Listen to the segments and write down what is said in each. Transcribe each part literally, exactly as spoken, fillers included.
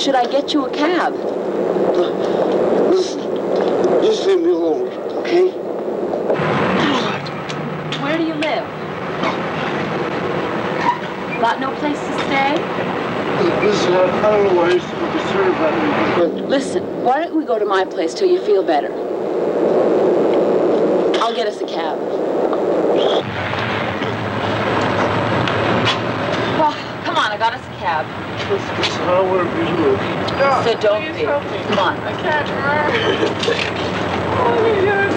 Should I get you a cab? Listen, just leave me alone, okay? Where do you live? Got no place to stay? Listen, I, I don't know why you're so concerned about me, but... Listen, why don't we go to my place till you feel better? I'll get us a cab. Well, come on, I got us a cab. Listen, listen, I don't want to be rude. No, so don't be. Come on. I can't remember. Oh, my God.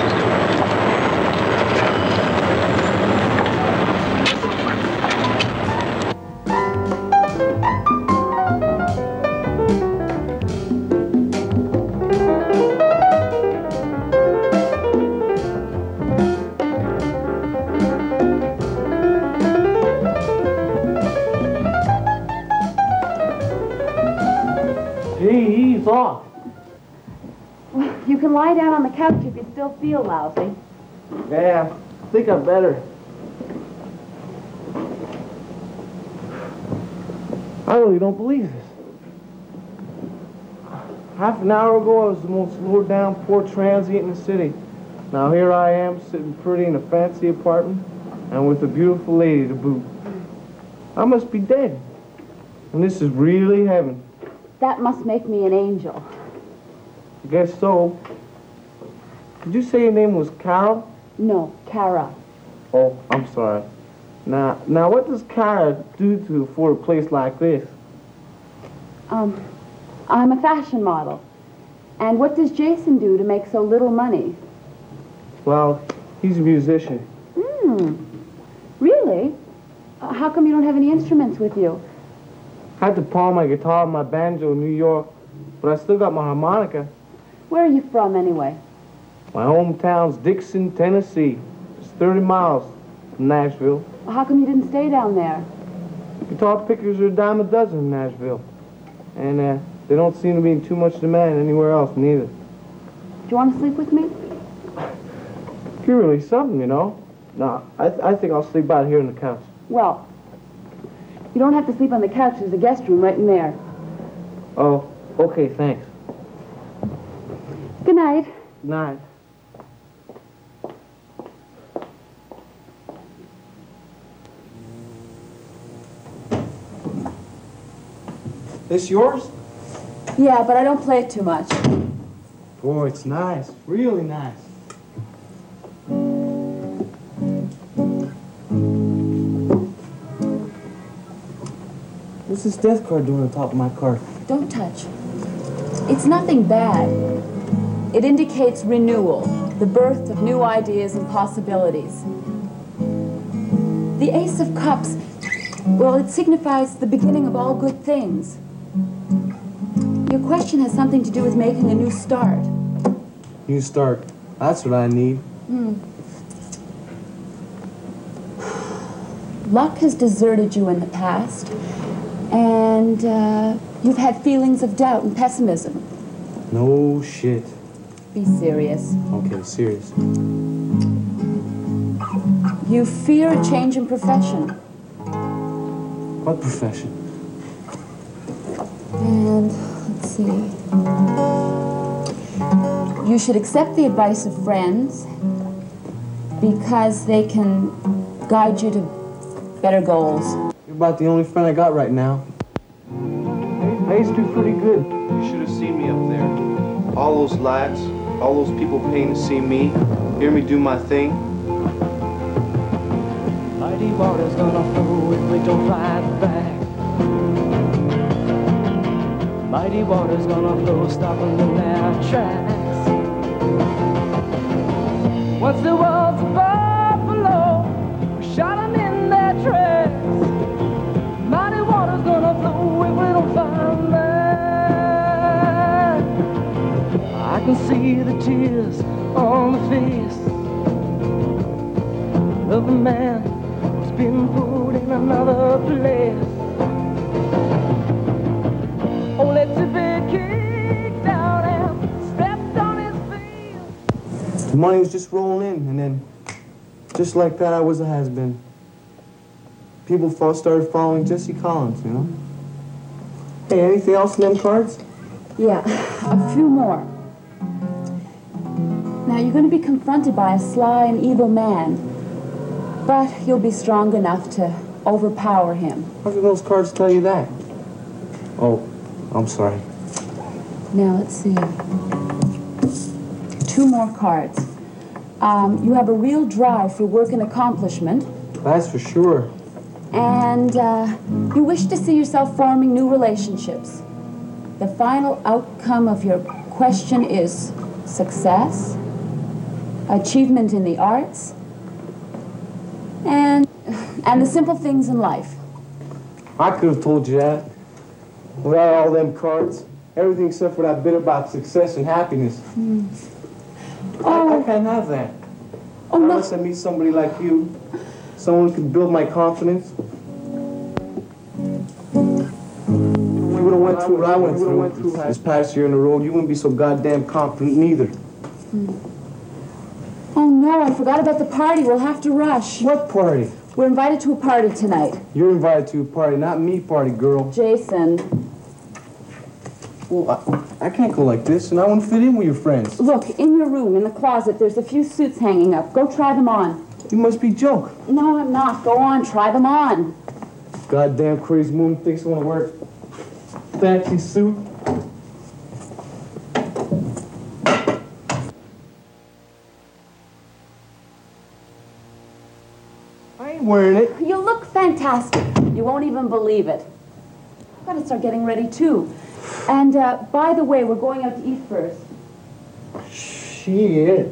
Ease off. Well, you can lie down on the couch if you still feel lousy. Yeah, I think I better. I really don't believe this. Half an hour ago, I was the most low-down, poor transient in the city. Now here I am, sitting pretty in a fancy apartment, and with a beautiful lady to boot. I must be dead. And this is really heaven. That must make me an angel. I guess so. Did you say your name was Carol? No, Kara. Oh, I'm sorry. Now, now, what does Kara do to afford a place like this? Um, I'm a fashion model. And what does Jason do to make so little money? Well, he's a musician. Hmm. Really? Uh, how come you don't have any instruments with you? I had to pawn my guitar and my banjo in New York, but I still got my harmonica. Where are you from, anyway? My hometown's Dixon, Tennessee. It's thirty miles from Nashville. Well, how come you didn't stay down there? Guitar pickers are a dime a dozen in Nashville. And uh, they don't seem to be in too much demand anywhere else, neither. Do you want to sleep with me? You're really something, you know. No, I, th I think I'll sleep out here on the couch. Well, you don't have to sleep on the couch. There's a guest room right in there. Oh, okay, thanks. Good night. Good night. This yours? Yeah, but I don't play it too much. Boy, it's nice. Really nice. What's this death card doing on top of my card? Don't touch. It's nothing bad. It indicates renewal, the birth of new ideas and possibilities. The Ace of Cups, well, it signifies the beginning of all good things. Your question has something to do with making a new start. New start. That's what I need. Hmm. Luck has deserted you in the past, and uh, you've had feelings of doubt and pessimism. No shit. Be serious. Okay, serious. You fear a change in profession. What profession? And let's see. You should accept the advice of friends because they can guide you to better goals. You're about the only friend I got right now. I used to be pretty good. You should have seen me up there. All those lights, all those people paying to see me, hear me do my thing. Mighty water's gonna flow if we don't fight back. Mighty water's gonna flow, stopping in their tracks. Once there was a buffalo, we shot them in their tracks. Mighty water's gonna flow if we don't fight back. I can see the tears on the face of a man who's been put in another place. Oh, let's be kicked out and stepped on his feet. The money was just rolling in, and then, just like that, I was a has-been. People started following Jesse Collins, you know? Hey, anything else in them cards? Yeah, a few more. Now, you're going to be confronted by a sly and evil man, but you'll be strong enough to overpower him. How can those cards tell you that? Oh, I'm sorry. Now, let's see. Two more cards. Um, you have a real drive for work and accomplishment. That's for sure. And uh, you wish to see yourself forming new relationships. The final outcome of your question is success, achievement in the arts, and, and the simple things in life. I could have told you that. Without all them cards, everything except for that bit about success and happiness. Mm. Oh. I, I can't have that. Oh, no. Unless I meet somebody like you, someone who can build my confidence. If you would have went through what I went through, went through this past year in the road, you wouldn't be so goddamn confident neither. Mm. Oh no, I forgot about the party. We'll have to rush. What party? We're invited to a party tonight. You're invited to a party, not me party, girl. Jason. Well, I, I can't go like this, and I want to fit in with your friends. Look, in your room, in the closet, there's a few suits hanging up. Go try them on. You must be joking. No, I'm not. Go on, try them on. Goddamn crazy moon thinks I want to wear a fancy suit. I ain't wearing it. You look fantastic. You won't even believe it. I've got to start getting ready, too. And, uh, by the way, we're going out to eat first. Shit.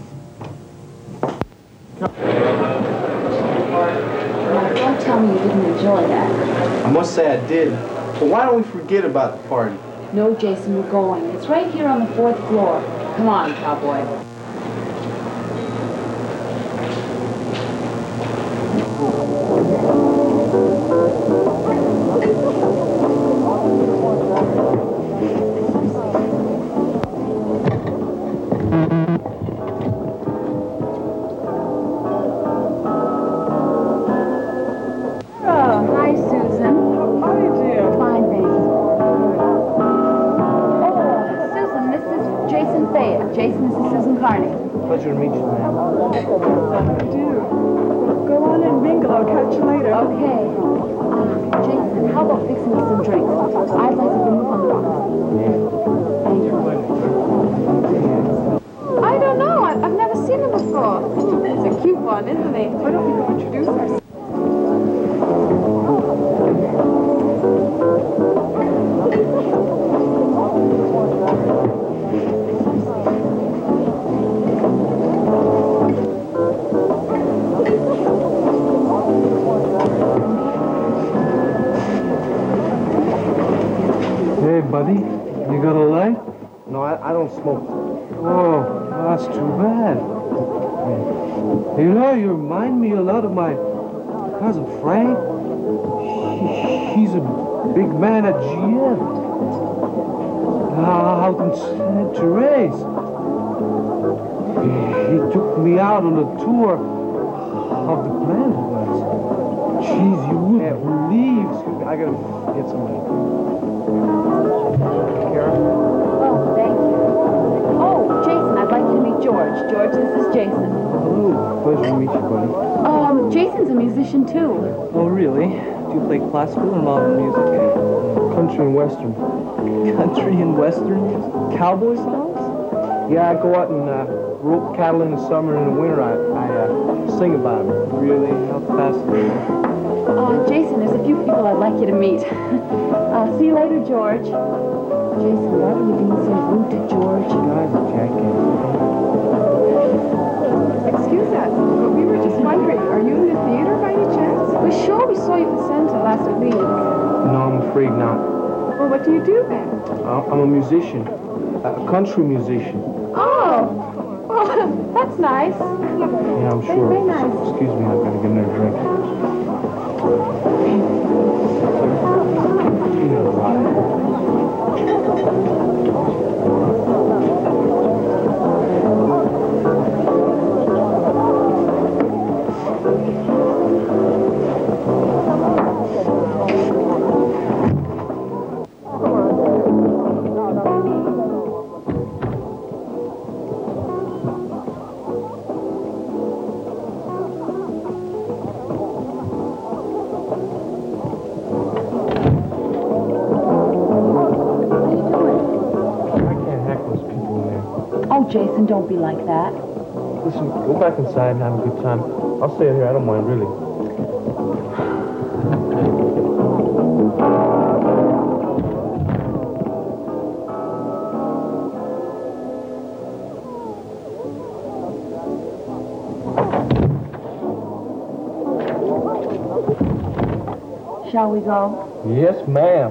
Don't tell me you didn't enjoy that. I must say I did. But why don't we forget about the party? No, Jason, we're going. It's right here on the fourth floor. Come on, cowboy. Pleasure to meet you, man. I do. Go on and mingle. I'll catch you later. Okay. Uh, Jason, how about fixing me some drinks? I'd like to remove on the box. Thank you. I don't know. I, I've never seen him before. It's a cute one, isn't he? Why don't we go introduce ourselves? Hey, buddy, you got a light? No, I, I don't smoke. Oh, that's too bad. You know, you remind me a lot of my cousin Frank. He, he's a big man at G M. Uh, out in Saint Therese. He, he took me out on a tour of the planet once. Jeez, you wouldn't yeah, believe. Excuse me, I gotta get somebody. Oh, thank you. Oh, Jason, I'd like you to meet George. George, this is Jason. Hello. Pleasure to meet you, buddy. Um, Jason's a musician, too. Oh, really? Do you play classical or modern music? Country and western. Country and western music? Cowboy songs? Yeah, I go out and uh, rope cattle in the summer and in the winter. I, I uh, sing about them. Really? How fascinating. Uh, Jason, there's a few people I'd like you to meet. uh, see you later, George. Jason, why are you being so rude to George? Guys, a jackass. Excuse us, but we were just wondering, are you in the theater by any chance? We're sure we saw you at the center last week. No, I'm afraid not. Well, what do you do then? Uh, I'm a musician. A country musician. Oh! Oh, that's nice. Yeah, I'm sure. Very, very nice. Excuse me, I've got to get another drink. You know, right. Jason, don't be like that. Listen, go back inside and have a good time. I'll stay here. I don't mind, really. Shall we go? Yes, ma'am.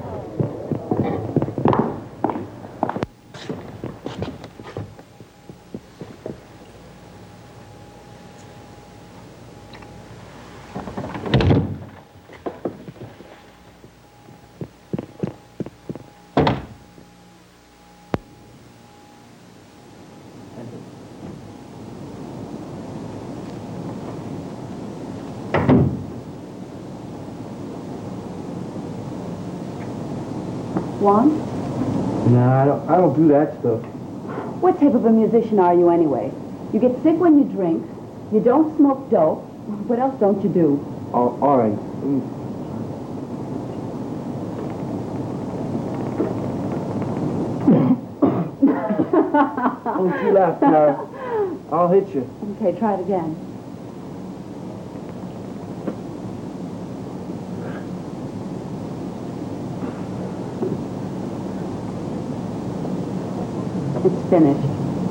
One? Nah, I don't, I don't do that stuff. What type of a musician are you anyway? You get sick when you drink. You don't smoke dope. What else don't you do? Oh, all right. Mm. Don't you laugh, Tara. I'll hit you. Okay, try it again. It's finished.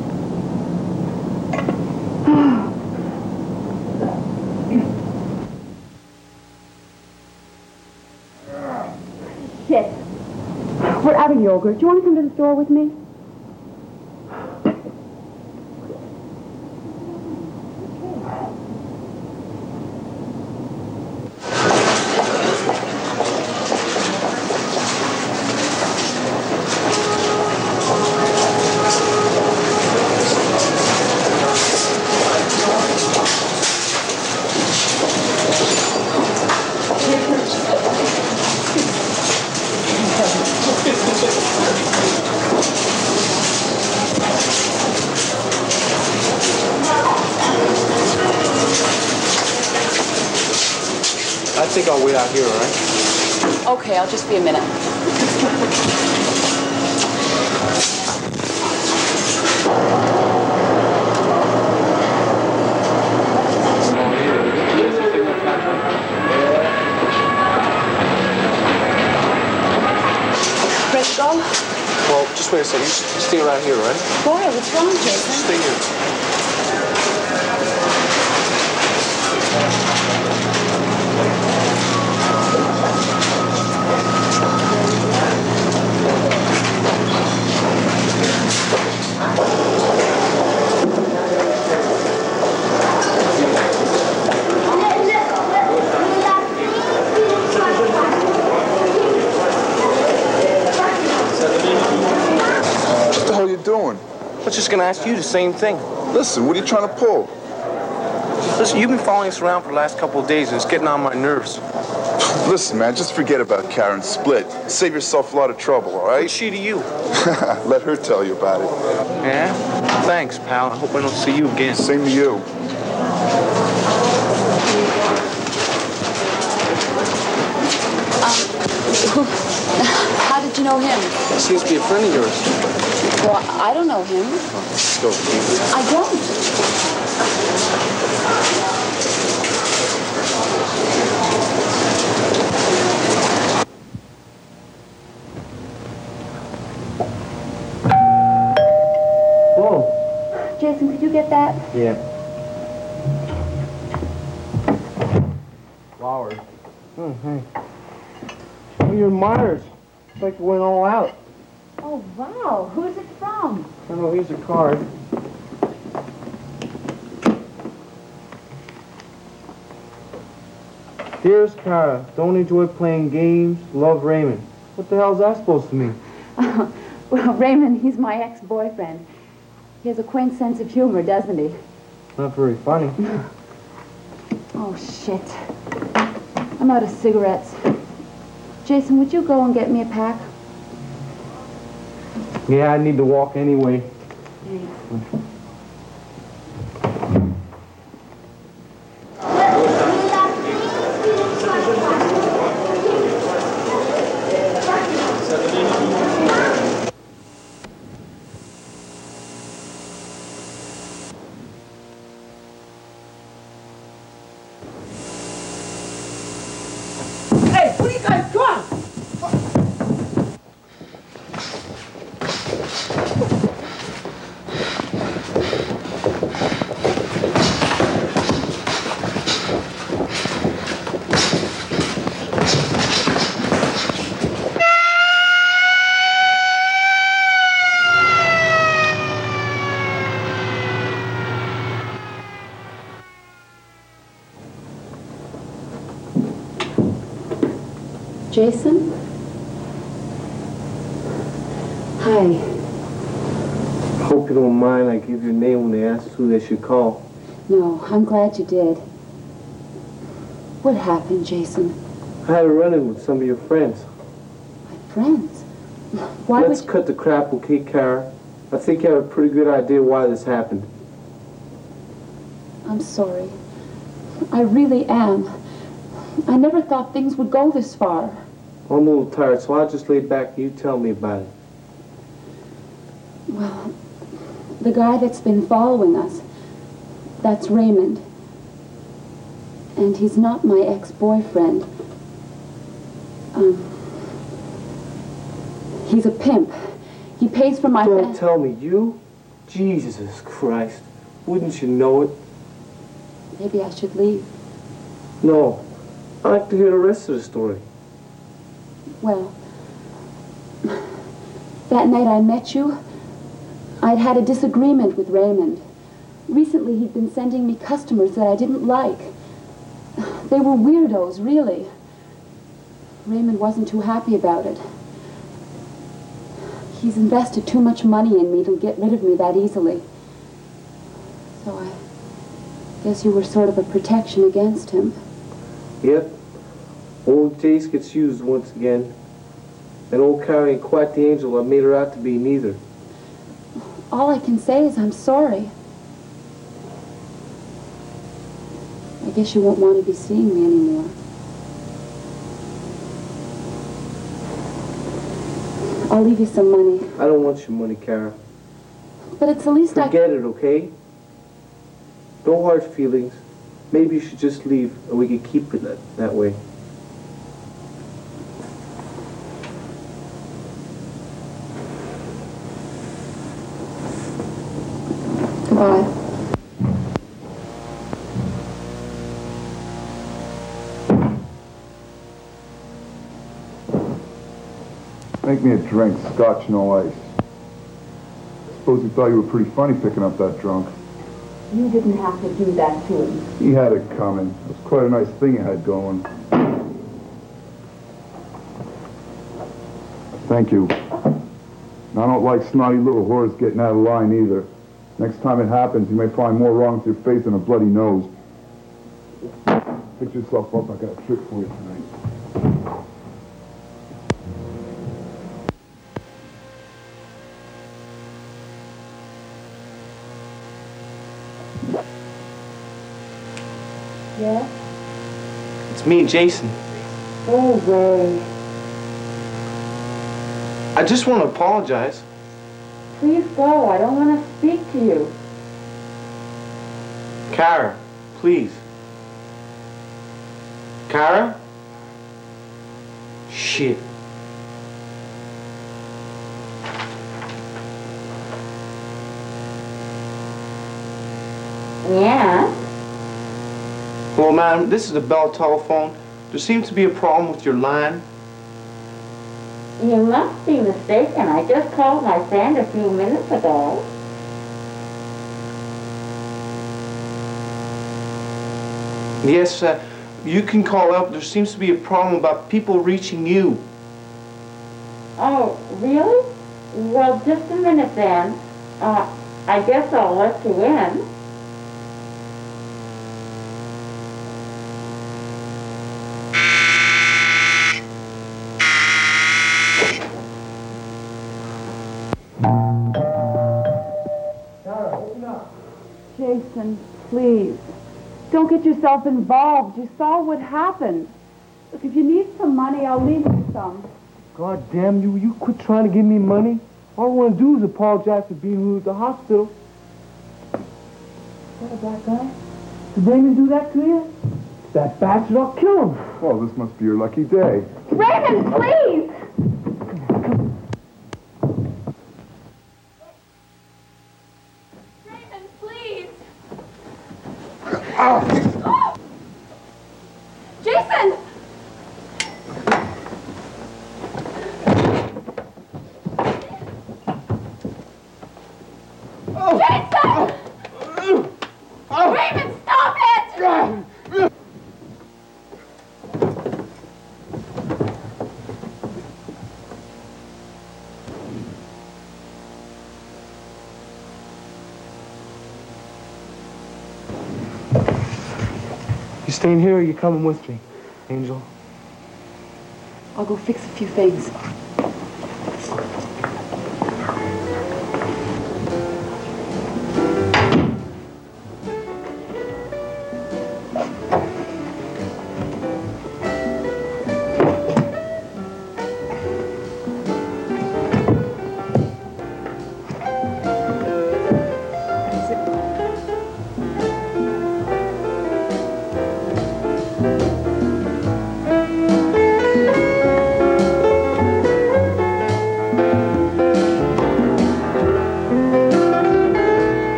Shit. We're out of yogurt. Do you want to come to the store with me? I think I'll wait out here, all right? Okay, I'll just be a minute. Ready to go? Well, just wait a second. You stay around here, all right? Why? What's wrong, Jason? Stay here. What the hell are you doing? I was just gonna ask you the same thing. Listen, what are you trying to pull? Listen, you've been following us around for the last couple of days, and it's getting on my nerves. Listen, man, just forget about Karen. Split. Save yourself a lot of trouble, all right? What's she to you? Let her tell you about it. Yeah? Thanks, pal. I hope I don't see you again. Same to you. Um, how did you know him? He seems to be a friend of yours. Well, I don't know him. Let's go, Steve. I don't. Whoa. Jason, could you get that? Yeah. Flowers. Oh, hey. Show me your admirers. It's like you went all out. Oh, wow. Who's it from? I don't know, here's a card. Dearest Kara, don't enjoy playing games, love Raymond. What the hell's that supposed to mean? Uh, well, Raymond, he's my ex-boyfriend. He has a quaint sense of humor, doesn't he? Not very funny. Oh, shit. I'm out of cigarettes. Jason, would you go and get me a pack? Yeah, I need to walk anyway. Thanks. Jason? Hi. Hope you don't mind I give your name when they ask who they should call. No, I'm glad you did. What happened, Jason? I had a run-in with some of your friends. My friends? Why Let's would you... cut the crap, okay, Kara? I think you have a pretty good idea why this happened. I'm sorry. I really am. I never thought things would go this far. I'm a little tired, so I'll just lay back and you tell me about it. Well, the guy that's been following us, that's Raymond. And he's not my ex-boyfriend. Um, he's a pimp. He pays for my... Don't tell me, you? Jesus Christ. Wouldn't you know it? Maybe I should leave. No. I'd like to hear the rest of the story. Well, that night I met you, I'd had a disagreement with Raymond. Recently, he'd been sending me customers that I didn't like. They were weirdos, really. Raymond wasn't too happy about it. He's invested too much money in me to get rid of me that easily. So I guess you were sort of a protection against him. Yep. Old Jace gets used once again. And old Kara ain't quite the angel I made her out to be, neither. All I can say is I'm sorry. I guess you won't want to be seeing me anymore. I'll leave you some money. I don't want your money, Kara. But it's the least I... Forget it, okay? No hard feelings. Maybe you should just leave and we can keep it that, that way. Goodbye. Make me a drink, scotch, no ice. Suppose he thought you were pretty funny picking up that drunk. You didn't have to do that to him. He had it coming. It was quite a nice thing you had going. Thank you. And I don't like snotty little whores getting out of line either. Next time it happens, you may find more wrong with your face than a bloody nose. Pick yourself up. I got a trick for you tonight. Yeah? It's me, Jason. Oh, Ray. I just want to apologize. Please go. I don't want to speak to you. Kara, please. Kara? Shit. Yeah? Well, ma'am, this is the Bell telephone. There seems to be a problem with your line. You must be mistaken. I just called my friend a few minutes ago. Yes, uh, you can call up. There seems to be a problem about people reaching you. Oh, really? Well, just a minute then. Uh, I guess I'll let you in. Jason, please. Don't get yourself involved. You saw what happened. Look, if you need some money, I'll leave you some. God damn you, you quit trying to give me money. All I want to do is apologize for being rude at the hospital. Is that a black guy? Did Raymond do that to you? That bastard, I'll kill him. Well, this must be your lucky day. Raymond, please! Raymond, please! Oh! Jason! Oh. Jason! Oh. Oh. Raymond, stop it! You staying here or you coming with me, Angel? I'll go fix a few things.